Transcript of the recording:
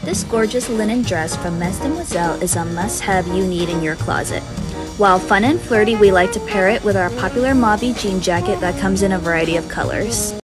This gorgeous linen dress from Mes Demoiselle is a must-have you need in your closet. While fun and flirty, we like to pair it with our popular Mavi jean jacket that comes in a variety of colors.